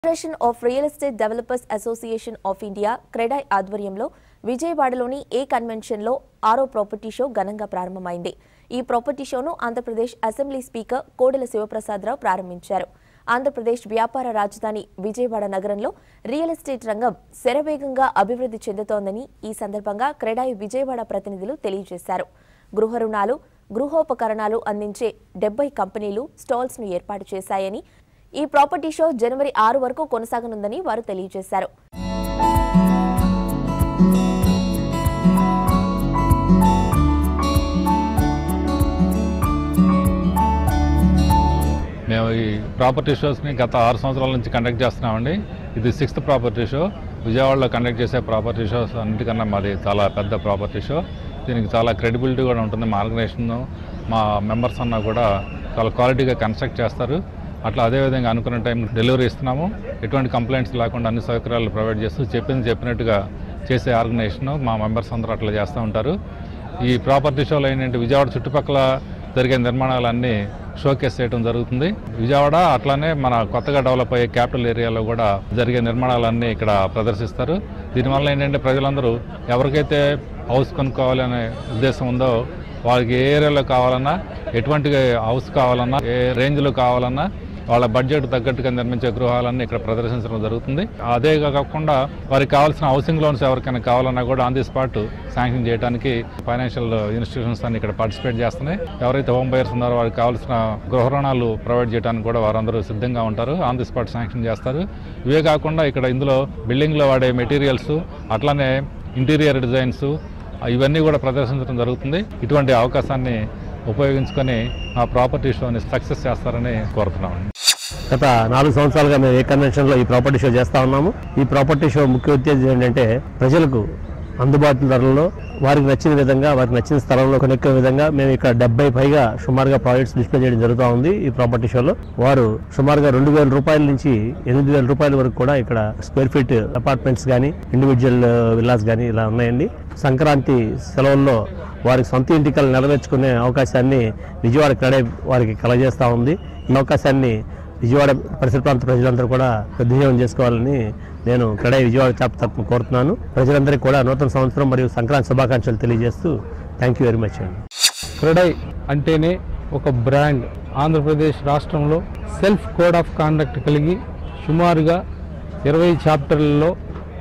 Federation of real estate developers association of India CREDAI ఆధ్వర్యంలో విజయవాడలోని ఏ కన్వెన్షన్లో 6వ ప్రాపర్టీ షో ఘనంగా ప్రారంభమైంది. ఈ property షోను Andhra Pradesh assembly speaker Kodela Sivaprasadarao ప్రారంభించారు. ఆంధ్రప్రదేశ్ వ్యాపార రాజధాని విజయవాడ నగరంలో రియల్ ఎస్టేట్ రంగం శరవేగంగా అభివృద్ధి చెందుతోందని ఈ సందర్భంగా క్రెడాయ్ విజయవాడ ప్రతినిధులు తెలియజేశారు. గృహ రుణాలు, గృహోపకరణాలు అందించే 70 కంపెనీలు స్టాల్స్ ను ఏర్పాటు చేశాయని, ఈ ప్రాపర్టీ షో జనవరి 6 వరకు కొనసాగనుందని వారు తెలియజేశారు. మేము ఈ ప్రాపర్టీ షోస్ని గత 6 సంవత్సరాల నుంచి కండక్ట్ చేస్తున్నామండి. ఇది 6th ప్రాపర్టీ షో. విజయవాడలో కండక్ట్ చేసే ప్రాపర్టీ షోస్ అన్నిటికన్నా మాది చాలా పెద్ద ప్రాపర్టీ షో. దీనికి చాలా క్రెడిబిలిటీ కూడా ఉంటుంది. మా ఆర్గనైజేషన్, మా మెంబర్స్ అన్నా కూడా చాలా క్వాలిటీగా కన్స్ట్రక్ట్ చేస్తారు. అట్లా అదేవిధంగా అనుకున్న టైం డెలివరీ ఇస్తున్నాము. ఎటువంటి కంప్లైంట్స్ లేకుండా అన్ని సౌకర్యాలు ప్రొవైడ్ చేస్తూ చెప్పినట్టుగా చేసే ఆర్గనైజేషన్ మా మెంబర్స్ అందరూ అట్లా చేస్తూ ఉంటారు. ఈ ప్రాపర్టీ షోలో ఏంటంటే విజయవాడ చుట్టుపక్కల జరిగే నిర్మాణాలన్నీ షోకేస్ చేయడం జరుగుతుంది. విజయవాడ అట్లానే మన కొత్తగా డెవలప్ అయ్యే క్యాపిటల్ ఏరియాలో కూడా జరిగే నిర్మాణాలన్నీ ఇక్కడ ప్రదర్శిస్తారు. దీనివల్ల ఏంటంటే ప్రజలందరూ ఎవరికైతే హౌస్ కొనుక్కోవాలనే ఉద్దేశం ఉందో వాళ్ళకి ఏ ఏరియాలో కావాలన్నా, ఎటువంటి హౌస్ కావాలన్నా, ఏ రేంజ్లో కావాలన్నా వాళ్ళ బడ్జెట్ తగ్గట్టుగా నిర్మించే గృహాలన్నీ ఇక్కడ ప్రదర్శించడం జరుగుతుంది. అదే కాకుండా వారికి కావాల్సిన హౌసింగ్ లోన్స్ ఎవరికైనా కావాలన్నా కూడా ఆన్ ది స్పాట్ శాంక్షన్ చేయడానికి ఫైనాన్షియల్ ఇన్స్టిట్యూషన్స్ అన్ని ఇక్కడ పార్టిసిపేట్ చేస్తున్నాయి. ఎవరైతే హోమ్ బయర్స్ ఉన్నారో వారికి కావాల్సిన గృహ రుణాలు ప్రొవైడ్ చేయడానికి కూడా వారందరూ సిద్ధంగా ఉంటారు. ఆన్ ది స్పాట్ శాంక్షన్ చేస్తారు. ఇవే కాకుండా ఇక్కడ ఇందులో బిల్డింగ్లో వాడే మెటీరియల్స్, అట్లానే ఇంటీరియర్ డిజైన్స్ ఇవన్నీ కూడా ప్రదర్శించడం జరుగుతుంది. ఇటువంటి అవకాశాన్ని ఉపయోగించుకొని ఆ ప్రాపర్టీ షోని సక్సెస్ చేస్తారని కోరుతున్నాము. గత 4 సంవత్సరాలుగా మేము ఏ కన్వెన్షన్లో ఈ ప్రాపర్టీ షో చేస్తా ఉన్నాము. ఈ ప్రాపర్టీ షో ముఖ్య ఉద్దేశం ఏంటంటే ప్రజలకు అందుబాటు ధరల్లో వారికి నచ్చిన విధంగా, వారికి నచ్చిన స్థలంలో కొనుక్కునే విధంగా మేము ఇక్కడ 70 పైగా సుమారుగా ప్రాజెక్ట్స్ డిస్ప్లే చేయడం జరుగుతూ ఉంది. ఈ ప్రాపర్టీ షోలో వారు సుమారుగా 2,000 రూపాయల నుంచి 8,000 రూపాయల వరకు కూడా ఇక్కడ స్క్వేర్ ఫీట్ అపార్ట్మెంట్స్ కానీ, ఇండివిజువల్ విల్లాస్ కానీ ఇలా ఉన్నాయండి. సంక్రాంతి సెలవుల్లో వారికి సొంత ఇంటికలు నెరవేర్చుకునే అవకాశాన్ని విజయవాడ క్రెడాయ్ వారికి కలగజేస్తూ ఉంది. ఈ అవకాశాన్ని విజయవాడ పరిసర ప్రాంత ప్రజలందరూ కూడా సద్వినియోగం చేసుకోవాలని నేను క్రెడాయ్ విజయవాడ చాప్టర్ తరపున కోరుతున్నాను. ప్రజలందరికీ కూడా నూతన సంవత్సరం మరియు సంక్రాంతి శుభాకాంక్షలు తెలియజేస్తూ థ్యాంక్ యూ వెరీ మచ్ అండి. క్రెడాయ్ అంటేనే ఒక బ్రాండ్. ఆంధ్రప్రదేశ్ రాష్ట్రంలో సెల్ఫ్ కోడ్ ఆఫ్ కాండక్ట్ కలిగి సుమారుగా 20 చాప్టర్లలో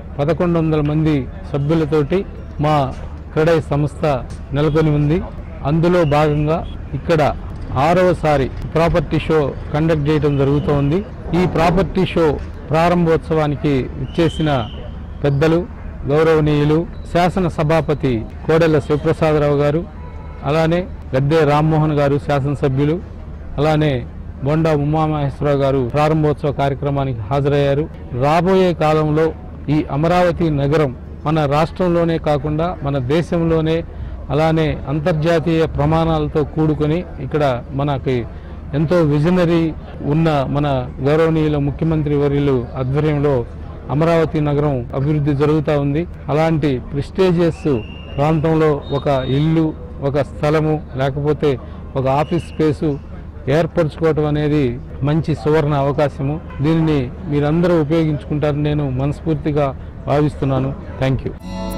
1100 మంది సభ్యులతోటి మా క్రెడాయ్ సంస్థ నెలకొని ఉంది. అందులో భాగంగా ఇక్కడ 6వసారి ప్రాపర్టీ షో కండక్ట్ చేయడం జరుగుతోంది. ఈ ప్రాపర్టీ షో ప్రారంభోత్సవానికి ఇచ్చేసిన పెద్దలు, గౌరవనీయులు శాసన సభాపతి కోడెల శివప్రసాదరావు గారు, అలానే గద్దె రామ్మోహన్ గారు శాసనసభ్యులు, అలానే బొండా ఉమామహేశ్వరరావు గారు ప్రారంభోత్సవ కార్యక్రమానికి హాజరయ్యారు. రాబోయే కాలంలో ఈ అమరావతి నగరం మన రాష్ట్రంలోనే కాకుండా మన దేశంలోనే, అలానే అంతర్జాతీయ ప్రమాణాలతో కూడుకొని ఇక్కడ మనకి ఎంతో విజనరీ ఉన్న మన గౌరవనీయుల ముఖ్యమంత్రి వర్యులు ఆధ్వర్యంలో అమరావతి నగరం అభివృద్ధి జరుగుతూ ఉంది. అలాంటి ప్రెస్టీజియస్ ప్రాంతంలో ఒక ఇల్లు, ఒక స్థలము, లేకపోతే ఒక ఆఫీస్ స్పేసు ఏర్పరచుకోవటం అనేది మంచి సువర్ణ అవకాశము. దీనిని మీరందరూ ఉపయోగించుకుంటారని నేను మనస్ఫూర్తిగా భావిస్తున్నాను. Thank you.